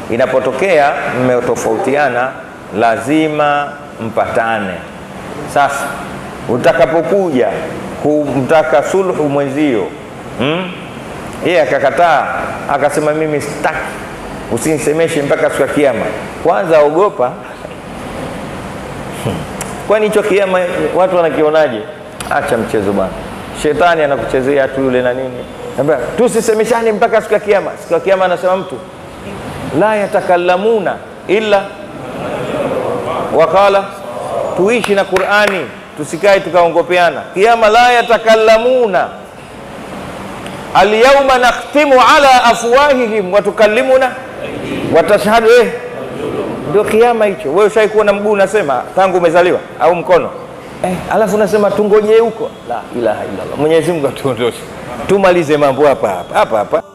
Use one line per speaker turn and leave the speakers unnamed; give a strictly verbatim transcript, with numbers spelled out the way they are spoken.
Inapotokea mmetofautiana, lazima mpatane. Sasa utakapokuja kumtaka sulhu mwenzio, hmm? yeye akakataa, akasema mimi sitaki, usinisemeshe mpaka siku ya kiyama. Kwanza ogopa. Kwani hicho kiyama watu wanakionaje? Acha mchezo bwana. Shetani anakuchezea tu yule na nini. Anambia tusisemeshane mpaka siku ya kiyama. Siku ya kiyama anasema mtu la yatakallamuna illa wakala. Tuishi na Qur'ani, tusikae tukaongopeana. Kiyama la yatakallamuna al-yawma nakhtimu ala afwahihim wa tukallimuna wa tashhadu. Eh, ndio kiyama hicho. Wewe ushawahi kuona mguu unasema tangu umezaliwa au mkono? Eh, alafu unasema tungoje huko. La ilaha illa Allah. Mwenyezi Mungu atuondoshe. Tumalize mambo hapa hapa hapa hapa.